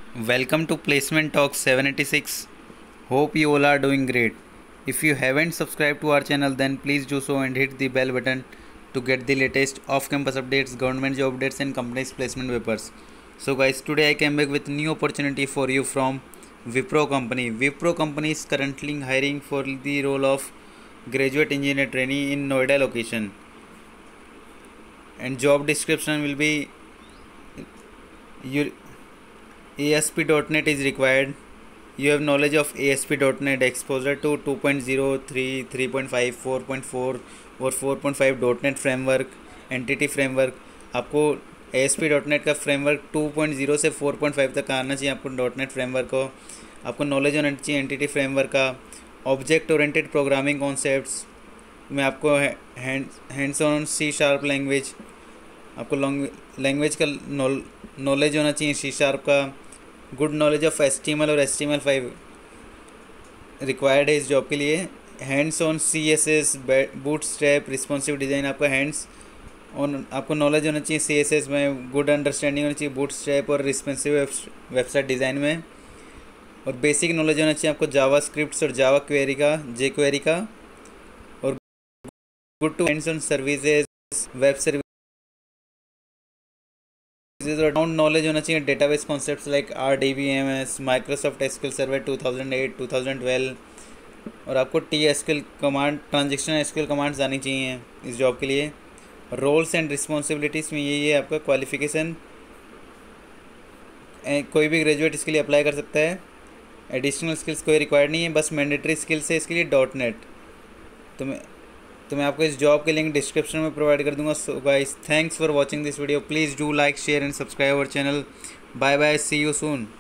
Welcome to Placement Talk 786. Hope you all are doing great. If you haven't subscribed to our channel, then please do so and hit the bell button to get the latest off-campus updates, government job updates and companies placement papers. So guys, today I came back with new opportunity for you from Wipro company. Wipro company is currently hiring for the role of graduate engineer trainee in Noida location. And job description will be your ASP.NET is required. You have knowledge of ASP.NET, exposure to 2.0, 3, 3.5, 4.4 और 4.5 .NET framework, entity framework. आपको ASP.NET का framework 2.0 से 4.5 तक आना चाहिए. आपको .NET framework को आपको नॉलेज होना चाहिए एंटिटी फ्रेमवर्क का. ऑब्जेक्ट ओरिएंटेड प्रोग्रामिंग कॉन्सेप्ट्स में आपको हैंड्स ऑन C# लैंग्वेज, आपको लैंग्वेज का नॉलेज होना चाहिए C# का. गुड नॉलेज ऑफ HTML और HTML5 रिक्वायर्ड है इस जॉब के लिए. Hands on CSS, bootstrap, responsive design. आपका हैंड्स ऑन आपको नॉलेज होना चाहिए CSS में. गुड अंडरस्टैंडिंग होनी चाहिए बूटस्ट्रैप और रिस्पॉन्सिव वेबसाइट डिज़ाइन में. और बेसिक नॉलेज होना चाहिए आपको जावा स्क्रिप्ट्स और जावा क्वेरी का, jQuery का. और good to hands on services, web service. Round knowledge होना चाहिए database concepts like RDBMS, Microsoft SQL server 2008, 2012. और आपको TSQL command, transaction SQL commands आनी चाहिए इस जॉब के लिए. रोल्स एंड रिस्पॉन्सिबिलिटीज़ में यही है आपका क्वालिफिकेशन. कोई भी ग्रेजुएट इसके लिए अप्लाई कर सकता है. एडिशनल स्किल्स कोई रिक्वायर्ड नहीं है, बस मैंडेटरी स्किल्स है इसके लिए .NET. तो मैं आपको इस जॉब के लिंक डिस्क्रिप्शन में प्रोवाइड कर दूंगा. So guys, thanks for watching this video. Please do like, share and subscribe our channel. Bye bye, see you soon.